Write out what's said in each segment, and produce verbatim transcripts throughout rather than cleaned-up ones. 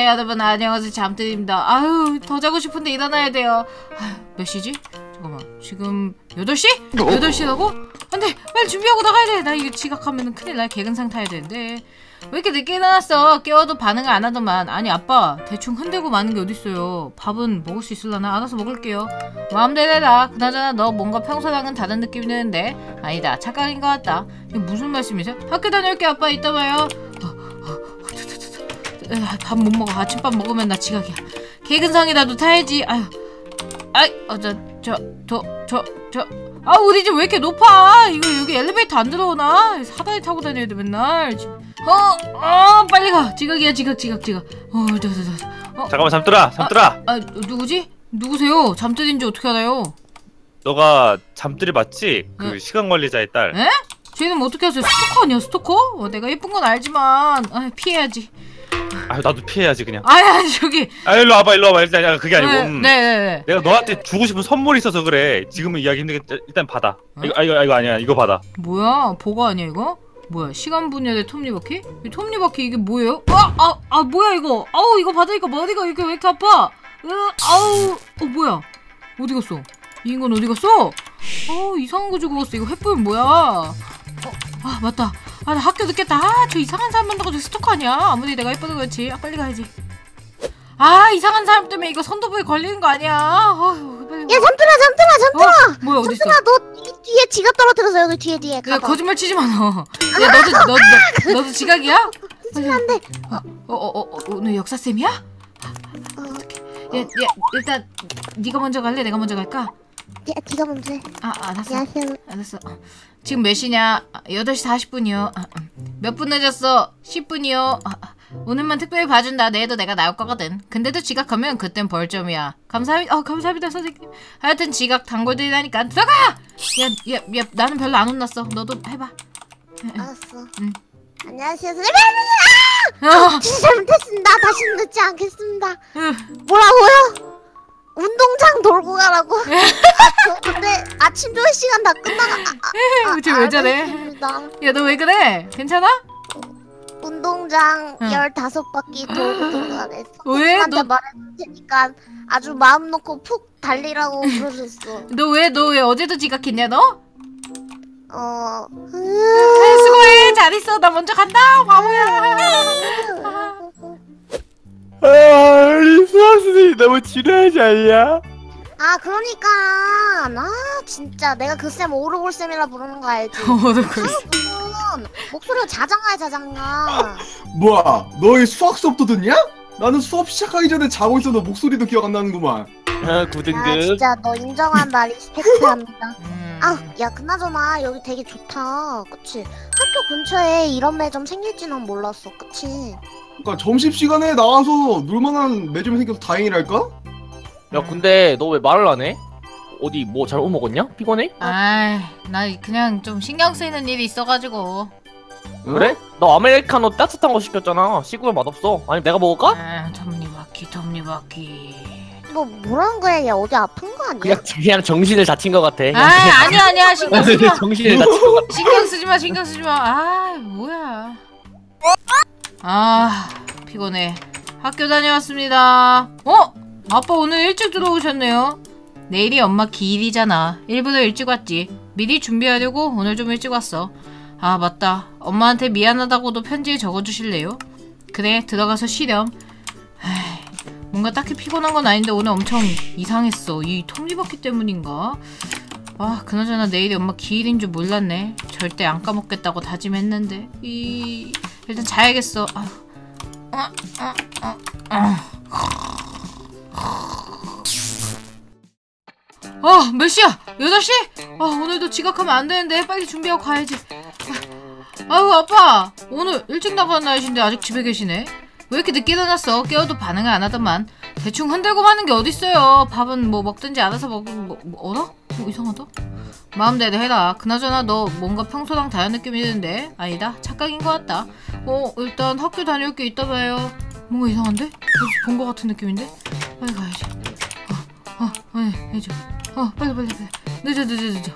여러분 안녕하세요, 잠들입니다. 아유, 더 자고 싶은데 일어나야 돼요. 아유, 몇 시지? 잠깐만, 지금 여덟 시? 여덟 시라고? 안돼, 빨리 준비하고 나가야 돼. 나 이거 지각하면 큰일 날. 개근상 타야 되는데 왜 이렇게 늦게 일어났어? 깨워도 반응을 안 하더만. 아니 아빠, 대충 흔들고 마는 게 어딨어요. 밥은 먹을 수 있을라나? 알아서 먹을게요. 마음대로 해라. 그나저나 너 뭔가 평소랑은 다른 느낌이 드는데. 아니다, 착각인 것 같다. 이게 무슨 말씀이세요? 학교 다녀올게 아빠. 이따 봐요. 밥 못 먹어. 아침밥 먹으면 나 지각이야. 개근상이라도 타야지. 아유, 아이, 어, 저, 저, 저, 저, 저. 아, 우리 집 왜 이렇게 높아? 이거 여기 엘리베이터 안 들어오나? 사다리 타고 다녀야 돼 맨날. 어, 어, 빨리 가. 지각이야, 지각, 지각, 지각. 어, 저, 저, 저. 어. 잠깐만, 잠들아, 잠들아. 아, 아, 누구지? 누구세요? 잠들인지 어떻게 알아요? 너가 잠들이 맞지? 그 네. 시간 관리자의 딸. 에? 쟤는 뭐 어떻게 하세요? 스토커 아니야, 스토커? 어, 내가 예쁜 건 알지만, 아, 피해야지. 아유, 나도 피해야지 그냥. 아니, 아니, 저기. 아, 일로 와봐, 일로 와봐. 일단 그게 아니고. 네, 음. 네, 네. 내가 너한테 주고 싶은 선물이 있어서 그래. 지금은 이야기 힘들게 일단 받아. 어? 이거, 아, 이거, 아, 이거 아니야. 이거 받아. 뭐야? 보고 아니야 이거? 뭐야? 시간 분열의 톱니바퀴? 이 톱니바퀴 이게 뭐예요? 아! 아! 아 뭐야 이거? 아우, 이거 받으니까 머리가 이렇게 왜 이렇게 아파? 으, 아우! 어 뭐야? 어디 갔어? 이 인간 어디 갔어? 어, 이상한 거 주고 갔어. 이거 횃불 뭐야? 어, 아 맞다. 아, 나 학교 늦겠다. 아, 저 이상한 사람 만나고 저 스토커 아니야? 아무리 내가 예뻐도 그렇지. 아, 빨리 가야지. 아, 이상한 사람 때문에 이거 선도부에 걸리는 거 아니야? 아유, 빨리. 야, 잠들아, 잠들아, 잠들아. 어? 뭐야, 어디 있어? 잠들아, 너 이 뒤에 지갑 떨어뜨려서 여기 뒤에 뒤에. 야, 가봐. 거짓말 치지 마 너. 야, 너도 너, 너 너도 지각이야? 안 돼. 어, 어, 어, 어, 오늘 역사 쌤이야? 어, 야, 야, 일단 네가 먼저 갈래? 내가 먼저 갈까? 야, 네가 먼저 해. 아, 알았어. 안녕하세요. 알았어. 어. 지금 몇 시냐? 아, 여덟 시 사십 분이요. 아, 음. 몇 분 늦었어? 십 분이요. 아, 아. 오늘만 특별히 봐준다. 내일도 내가 나올 거거든. 근데도 지각하면 그땐 벌점이야. 감사합니다. 어, 감사합니다 선생님. 하여튼 지각 단골들이라니까 들어가! 야, 야, 야, 나는 별로 안 혼났어. 너도 해봐. 알았어. 응. 안녕하세요, 선생님. 아! 어. 진짜 잘못했습니다. 다시는 늦지 않겠습니다. 응. 뭐라고요? 운동장 돌고 가라고? 근데 아침 조회 시간 다 끝나가. 아, 아, 쟤 왜 저래? 알겠습니다. 야, 너 왜 그래? 괜찮아? 운동장 응. 열다섯 바퀴 돌고 들어가래. 왜? 선생님한테 너- 말할 테니까 아주 마음 놓고 푹 달리라고 그러셨어. 너 왜, 너 왜 어제도 지각했냐, 너? 어. 아, 수고해. 잘 있어. 나 먼저 간다. 바보야. 아, 우리 수학선생님 너무 지루하지 않냐? 아, 그러니까 나 진짜 내가 그 쌤 오르골 쌤이라 부르는 거 알지? 어도 그래. 무슨 목소리가 자장가야 자장가. 뭐야, 너희 수학 수업도 듣냐? 나는 수업 시작하기 전에 자고 있어도 목소리도 기억 안 나는구만. 아, 아, 구등급. 진짜 너 인정한다. 리스펙트합니다. 음. 아, 야, 그나저나 여기 되게 좋다. 그치? 학교 근처에 이런 매점 생길지는 몰랐어. 그치? 그러니까 점심시간에 나와서 놀만한 매점이 생겨서 다행이랄까? 야 근데 너 왜 말을 안 해? 어디 뭐 잘못 먹었냐? 피곤해? 아이, 나 그냥 좀 신경 쓰이는 일이 있어가지고. 응? 그래? 너 아메리카노 따뜻한 거 시켰잖아. 식으면 맛없어. 아니 내가 먹을까? 아, 톱니바퀴, 톱니바퀴. 너 뭐라는 거야? 야, 어디 아픈 거 아니야? 그냥 그냥 정신을 다친 것 같아. 아, 아니야, 아니야. 신경 쓰지 마. 정신을 다친 것 같아. 신경 쓰지 마, 신경 쓰지 마. 아, 뭐야. 아, 피곤해. 학교 다녀왔습니다. 어? 아빠 오늘 일찍 들어오셨네요. 내일이 엄마 기일이잖아. 일부러 일찍 왔지. 미리 준비하려고 오늘 좀 일찍 왔어. 아, 맞다. 엄마한테 미안하다고도 편지에 적어주실래요? 그래, 들어가서 쉬렴. 에이, 뭔가 딱히 피곤한 건 아닌데 오늘 엄청 이상했어. 이 톱니바퀴 때문인가? 아, 그나저나 내일이 엄마 기일인 줄 몰랐네. 절대 안 까먹겠다고 다짐했는데. 이... 일단 자야겠어. 아, 아, 아, 아, 아. 아, 몇 시야? 여덟 시? 아, 오늘도 지각하면 안 되는데 빨리 준비하고 가야지. 아, 아유, 아빠 오늘 일찍 나가는 날이신데 아직 집에 계시네. 왜 이렇게 늦게 일어났어? 깨워도 반응을 안 하더만. 대충 흔들고 마는 게 어딨어요. 밥은 뭐 먹든지 알아서 먹고 뭐, 뭐 어라? 어, 이상하다. 마음대로 해라. 그나저나 너 뭔가 평소랑 다른 느낌이 드는데? 아니다, 착각인 것 같다. 어, 일단 학교 다녀올게. 이따 봐요. 뭔가 이상한데? 어디서 본 것 같은 느낌인데? 빨리 가야지. 어, 어, 아니, 해줘. 어, 빨리 빨리 빨리. 늦어 늦어 늦어.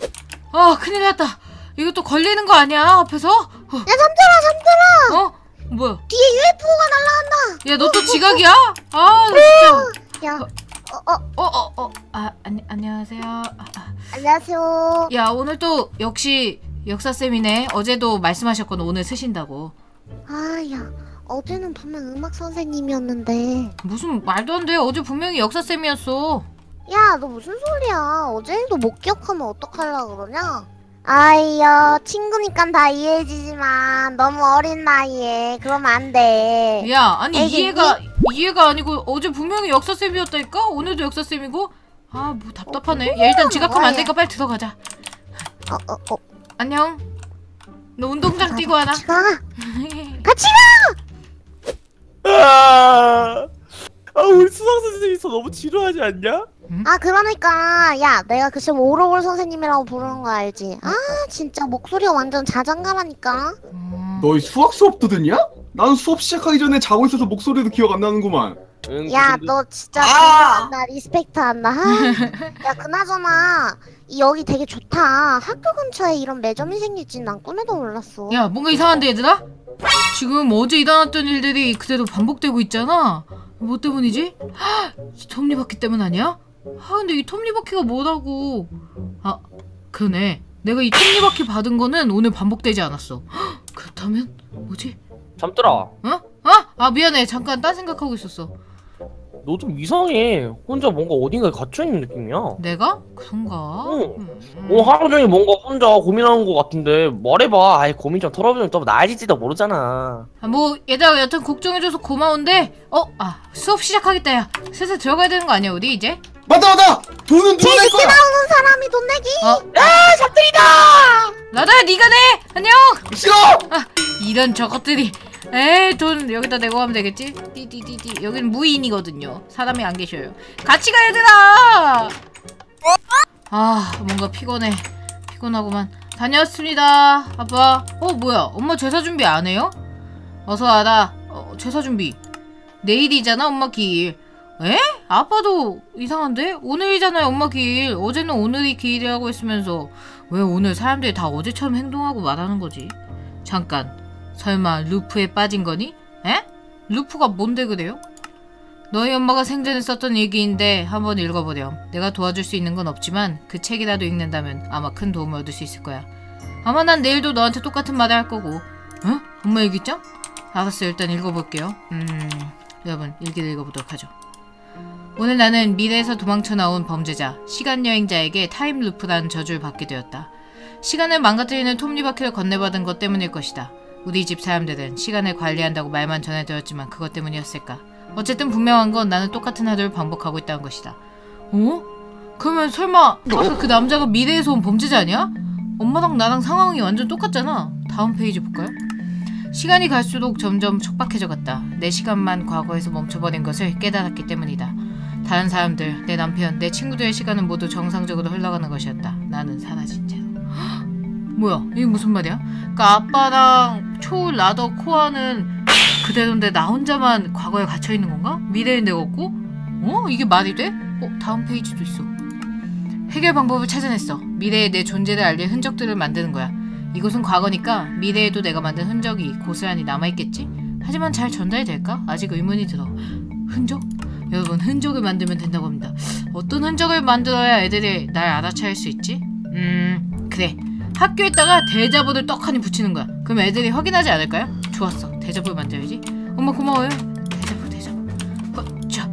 아, 큰일 났다. 이거 또 걸리는 거 아니야? 앞에서? 어. 야, 잠들아, 잠들아. 어? 뭐야? 뒤에 유에프오가 날아간다. 야, 너 또 지각이야? 아, 나 진짜. 야, 어, 어, 어, 어, 어. 아, 아니, 안녕하세요. 아, 아. 안녕하세요. 야, 오늘 또 역시 역사쌤이네. 어제도 말씀하셨거든. 오늘 쓰신다고. 아, 야, 어제는 분명 음악 선생님이었는데. 무슨 말도 안 돼. 어제 분명히 역사쌤이었어. 야, 너 무슨 소리야? 어제도 못 기억하면 어떡하려고 그러냐? 아이여, 친구니까 다 이해해주지만 너무 어린 나이에 그러면 안 돼. 야, 아니 알겠니? 이해가 이해가 아니고 어제 분명히 역사쌤이었다니까? 오늘도 역사쌤이고? 아, 뭐 답답하네. 야, 일단 지각하면 안 되니까 빨리 들어가자. 어, 어, 어. 안녕. 너 운동장 뛰고 하나? 같이 가. 같이 가! 아, 아 우리 수학 선생님 있어 너무 지루하지 않냐? 아, 그러니까 야, 내가 그 시험 오로골 선생님이라고 부르는 거 알지? 아, 진짜 목소리가 완전 자장가라니까. 음. 너희 수학 수업도 듣냐? 나는 수업 시작하기 전에 자고 있어서 목소리도 기억 안 나는구만. 응, 야, 그 정도- 너 진짜 아! 나 리스펙트 한다. 아. 야, 그나저나 이 여기 되게 좋다. 학교 근처에 이런 매점이 생길진 난 꿈에도 몰랐어. 야, 뭔가 이상한데 얘들아? 지금 어제 일어났던 일들이 그대로 반복되고 있잖아. 뭐 때문이지? 헉, 이 톱니바퀴 때문 아니야? 아, 근데 이 톱니바퀴가 뭐라고? 아, 그러네. 내가 이 톱니바퀴 받은 거는 오늘 반복되지 않았어. 헉, 그렇다면 뭐지? 잠들아, 어? 어? 아, 미안해. 잠깐 딴 생각하고 있었어. 너 좀 이상해. 혼자 뭔가 어딘가에 갇혀있는 느낌이야. 내가? 그런가? 응. 음. 오늘 하루 종일 뭔가 혼자 고민하는 것 같은데 말해봐. 아이, 고민 좀 털어보면 또 나아질지도 모르잖아. 아, 뭐 얘들아 여튼 걱정해줘서 고마운데 어? 아, 수업 시작하겠다. 야, 슬슬 들어가야 되는 거 아니야 우리 이제? 맞다 맞다! 돈은 누가 낼 거야? 나오는 사람이 돈 내기. 어? 아, 잡들이다! 나도야, 니가 내! 안녕! 싫어! 아, 이런 저것들이. 에이, 돈 여기다 내고 가면 되겠지? 띠띠띠띠. 여기는 무인이거든요. 사람이 안 계셔요. 같이 가, 얘들아! 아, 뭔가 피곤해. 피곤하구만. 다녀왔습니다, 아빠. 어, 뭐야? 엄마 제사 준비 안 해요? 어서 와라. 어, 제사 준비. 내일이잖아, 엄마 기일. 에? 아빠도 이상한데? 오늘이잖아요, 엄마 기일. 어제는 오늘이 기일이라고 했으면서 왜 오늘 사람들이 다 어제처럼 행동하고 말하는 거지? 잠깐. 설마 루프에 빠진 거니? 에? 루프가 뭔데 그래요? 너희 엄마가 생전에 썼던 일기인데 한번 읽어보렴. 내가 도와줄 수 있는 건 없지만 그 책이라도 읽는다면 아마 큰 도움을 얻을 수 있을 거야. 아마 난 내일도 너한테 똑같은 말을 할 거고. 어? 엄마 일기장? 알았어, 일단 읽어볼게요. 음... 여러분, 일기를 읽어보도록 하죠. 오늘 나는 미래에서 도망쳐 나온 범죄자, 시간여행자에게 타임루프라는 저주를 받게 되었다. 시간을 망가뜨리는 톱니바퀴를 건네받은 것 때문일 것이다. 우리 집 사람들은 시간을 관리한다고 말만 전해들었지만 그것 때문이었을까? 어쨌든 분명한 건 나는 똑같은 하루를 반복하고 있다는 것이다. 어? 그러면 설마 아까 그 남자가 미래에서 온 범죄자 아니야? 엄마랑 나랑 상황이 완전 똑같잖아. 다음 페이지 볼까요? 시간이 갈수록 점점 촉박해져 갔다. 내 시간만 과거에서 멈춰버린 것을 깨달았기 때문이다. 다른 사람들, 내 남편, 내 친구들의 시간은 모두 정상적으로 흘러가는 것이었다. 나는 사라진 채로. 헉! 뭐야? 이게 무슨 말이야? 그니까 아빠랑 초, 라더, 코아는 그대로인데 나 혼자만 과거에 갇혀있는 건가? 미래에 내가 없고? 어? 이게 말이 돼? 어? 다음 페이지도 있어. 해결 방법을 찾아냈어. 미래에 내 존재를 알릴 흔적들을 만드는 거야. 이곳은 과거니까 미래에도 내가 만든 흔적이 고스란히 남아있겠지? 하지만 잘 전달이 될까? 아직 의문이 들어. 흔적? 여러분, 흔적을 만들면 된다고 합니다. 어떤 흔적을 만들어야 애들이 날 알아차릴 수 있지? 음... 그래. 학교에다가 데자부를 떡하니 붙이는 거야. 그럼 애들이 확인하지 않을까요? 좋았어. 데자부를 만들어야지. 엄마 고마워요. 데자부 데자부. 어, 자.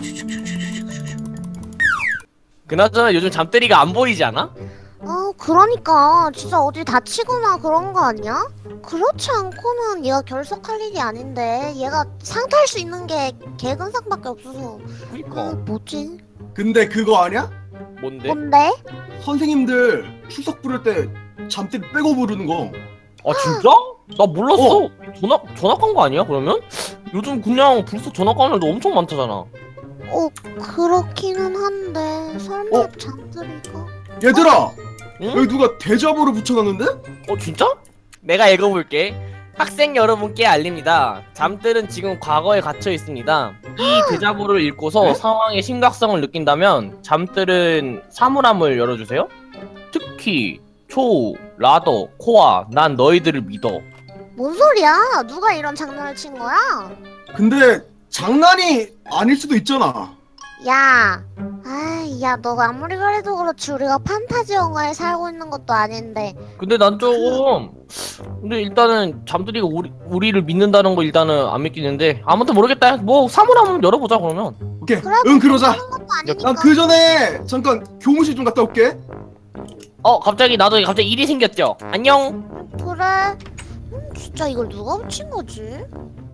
그나저나 요즘 잠들이가 안 보이지 않아? 어, 그러니까 진짜 어디 다치거나 그런 거 아니야? 그렇지 않고는 얘가 결석할 일이 아닌데 얘가 상탈 수 있는 게 개근상밖에 없어서. 그니까. 어, 뭐지? 근데 그거 아냐? 뭔데? 뭔데? 선생님들 출석 부를 때 잠들 빼고 부르는 거. 아, 진짜? 나 몰랐어. 전학, 전학 간 거 아니야, 그러면? 요즘 그냥 불쑥 전학 가는 애도 엄청 많다잖아. 어, 그렇기는 한데 설마 어? 잠들이가? 얘들아! 응? 여기 누가 데자부를 붙여놨는데? 어, 진짜? 내가 읽어볼게. 학생 여러분께 알립니다. 잠들은 지금 과거에 갇혀 있습니다. 이 데자부를 읽고서 상황의 심각성을 느낀다면 잠들은 사물함을 열어주세요. 특히 초, 라더, 코아, 난 너희들을 믿어. 뭔 소리야? 누가 이런 장난을 친 거야? 근데 장난이 아닐 수도 있잖아. 야, 아이, 야, 너가 아무리 그래도 그렇지 우리가 판타지 영화에 살고 있는 것도 아닌데. 근데 난 조금 근데 일단은 잠들이가 우리 우리를 믿는다는 거 일단은 안 믿기는데 아무튼 모르겠다. 뭐 사물 한번 열어보자 그러면. 오케이. 그래, 응 그러자. 하는 것도 아니니까. 난 그 전에 잠깐 교무실 좀 갔다 올게. 어 갑자기 나도 갑자기 일이 생겼죠. 안녕. 그래. 음, 진짜 이걸 누가 붙인 거지?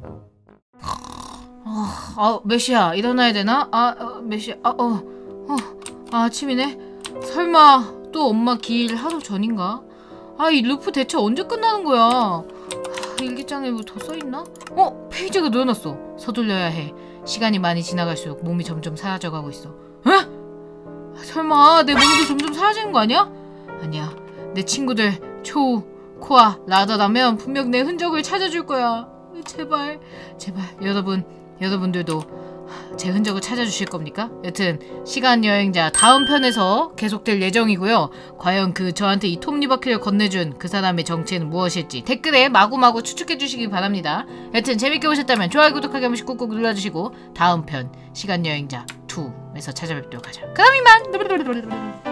아, 아, 몇 시야? 일어나야 되나? 아, 어, 몇 시야? 아, 어, 어, 아, 아침이네? 설마 또 엄마 기일 하루 전인가? 아, 이 루프 대체 언제 끝나는 거야? 아, 일기장에 뭐 더 써있나? 어? 페이지가 늘어났어. 서둘러야 해. 시간이 많이 지나갈수록 몸이 점점 사라져가고 있어. 에? 설마 내 몸도 점점 사라지는 거 아니야? 아니야. 내 친구들 초, 코아, 라다라면 분명 내 흔적을 찾아줄 거야. 제발, 제발 여러분, 여러분들도 제 흔적을 찾아주실 겁니까? 여튼 시간 여행자 다음 편에서 계속될 예정이고요. 과연 그 저한테 이 톱니바퀴를 건네준 그 사람의 정체는 무엇일지 댓글에 마구마구 추측해 주시기 바랍니다. 여튼 재밌게 보셨다면 좋아요, 구독하기 한 번씩 꾹꾹 눌러주시고 다음 편 시간 여행자 이에서 찾아뵙도록 하죠. 그럼 이만.